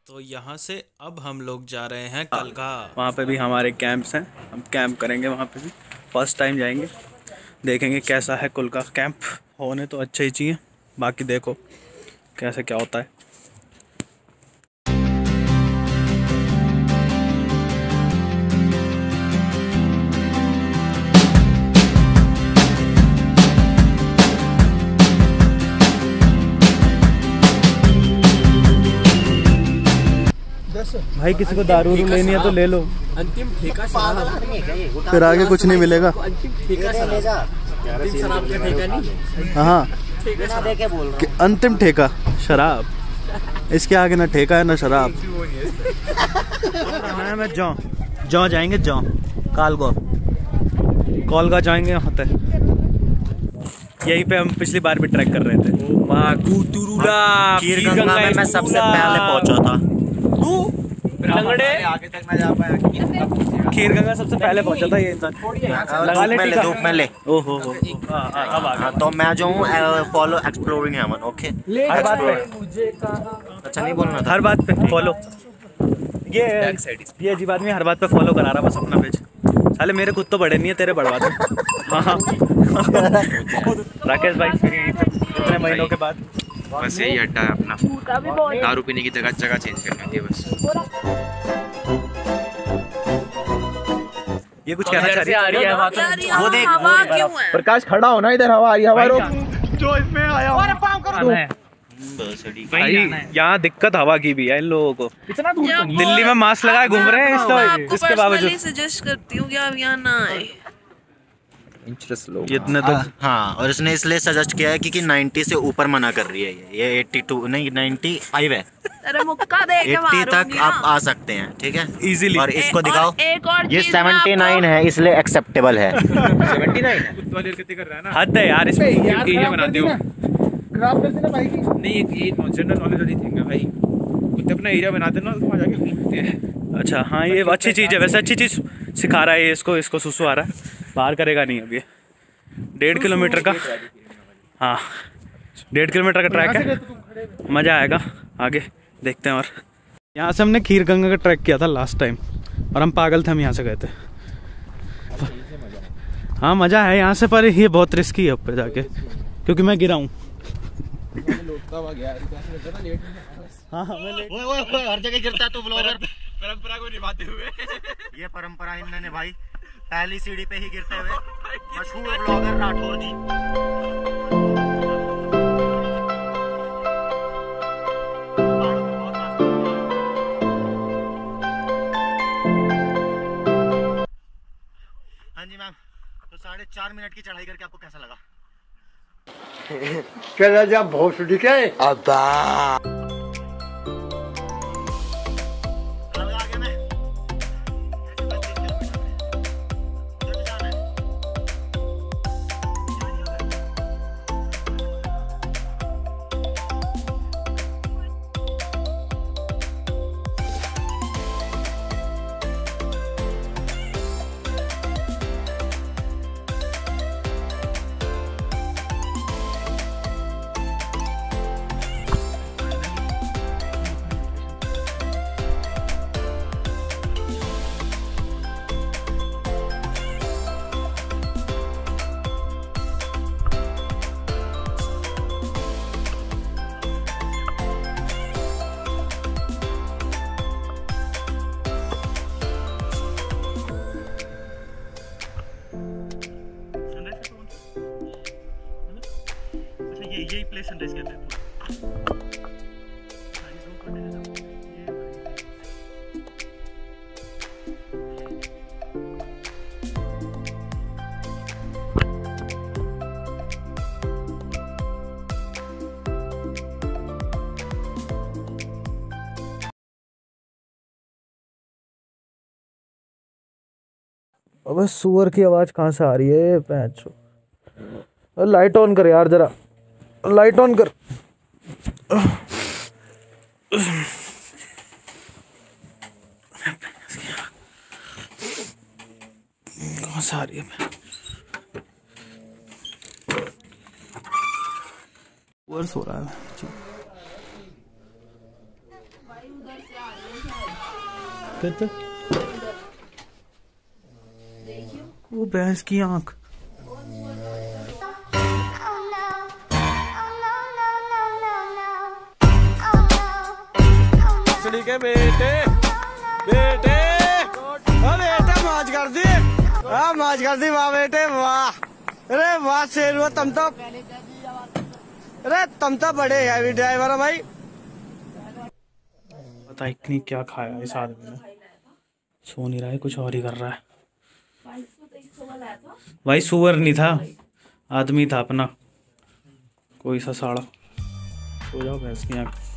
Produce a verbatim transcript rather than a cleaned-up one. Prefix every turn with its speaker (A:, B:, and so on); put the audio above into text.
A: तो यहाँ से अब हम लोग जा रहे हैं कलका।
B: वहाँ पे भी हमारे कैंप्स हैं, हम कैंप करेंगे वहाँ पे भी। फर्स्ट टाइम जाएंगे, देखेंगे कैसा है कलका कैंप। होने तो अच्छे ही चाहिए, बाकी देखो कैसे क्या होता है। भाई किसी को दारू लेनी है तो ले लो।
C: अंतिम ठेका शराब,
B: फिर आगे कुछ नहीं मिलेगा।
C: अंतिम ठेका शराब, शराब का ठेका नहीं।
B: हाँ,
C: ठेका दे के बोल रहा हूं।
B: अंतिम ठेका शराब, इसके आगे ना ठेका है ना शराब। मैं जौ जौ जाएंगे, जौ कालगो कॉलगा जाएंगे वहाँ तक। यहीं पे हम पिछली बार भी ट्रैक कर रहे थे।
C: खीर गंगा में मैं सबसे पहले पहुंचा था।
A: लंगड़े
C: आगे तक मैं जा पाया।
B: खीर गंगा सबसे पहले पहुंचा था ये इंसान।
C: लगा ले टीका, धूप में ले।
B: ओहो हो, अब आ गया।
C: तो मैं जो हूँ फॉलो एक्सप्लोरिंग हेवन। ओके,
B: हर बात पे,
C: अच्छा नहीं बोलना था।
B: हर बात पे फॉलो। ये ये अजीब आदमी हर बात पे फॉलो करा रहा बस अपना पेज। साले मेरे खुद तो बड़े नहीं है, तेरे बढ़वा दो। हाँ राकेश भाई इतने महीनों के बाद
D: बस यही अड्डा है अपना। दारू पीने की जगह जगह चेंज करनी होती है बस।
B: ये कुछ कहना चाह रही है।
C: वो देख,
B: प्रकाश खड़ा होना, इधर हवा आ रही है, हवा रोक। जो इसमें आया भाई, यहाँ दिक्कत हवा की भी है इन लोगों को। इतना दूर दिल्ली में मास्क लगाए घूम रहे हैं, इसको इसके बावजूद
E: सजेस्ट करती हूँ कि आप यहाँ ना आए।
B: इतने तो
C: हाँ, और इसने इसलिए सजेस्ट किया है क्योंकि नब्बे से ऊपर मना कर रही है। ये बयासी नहीं पचानवे है।
E: अरे मुक्का दे के
C: अस्सी तक आप आ सकते हैं, ठीक है,
B: इजीली।
C: और इसको दिखाओ,
E: एक और
C: ये उन्यासी है इसलिए एक्सेप्टेबल है।
B: हद है यार इसमें।
D: ये बनाते हो नहीं, ये जनरल नॉलेज वाली थिंग है भाई। कुत्ते अपना एरिया बनाते ना तो वहाँ जाके घूमते हैं।
B: अच्छा हाँ, ये अच्छी चीज़ है वैसे, अच्छी चीज़ सिखा रहा है ये इसको। इसको सुसु आ रहा है, बाहर करेगा नहीं अब ये। डेढ़ किलोमीटर का, हाँ डेढ़ किलोमीटर का ट्रैक है, मज़ा आएगा। आगे देखते हैं। और यहाँ से हमने खीर गंगा का ट्रैक किया था लास्ट टाइम, और हम पागल थे, हम यहाँ से गए थे। हाँ मज़ा है यहाँ से, पर ये बहुत रिस्की है ऊपर जाके, क्योंकि मैं गिरा हूँ। हाँ
C: हर जगह गिरता है तो ब्लॉगर
D: परंपरा को निभाते हुए।
C: ये परंपरा इन्होंने भाई पहली सीढ़ी पे ही गिरते हुए मशहूर ब्लॉगर राठौर जी। हाँ जी मैम, तो साढ़े चार मिनट की चढ़ाई करके आपको कैसा लगा?
F: चला जा भोसड़ी के अब्बा।
B: यही प्लेस सनराइज कहते हैं।
G: अबे सुअर की आवाज कहाँ से आ रही है? पैंचो, लाइट ऑन कर यार, जरा लाइट ऑन कर। कहाँ से आ रही है? वर्ष हो रहा है।
B: कहते वो भैंस की आंख।
H: के बेटे बेटे ओ बेटा मौज कर दी, हाँ मौज कर दी, वाह बेटे वाह, अरे वाह शेर हुआ तुम तो, अरे तुम तो बड़े हैवी ड्राइवर हो भाई।
B: पता इतनी क्या खाया इस आदमी ने, सो नहीं रहा है, कुछ और ही कर रहा है। भाई सुअर नहीं था, आदमी था अपना, कोई सा साड़ा। सो जाओ भैंस की आंख।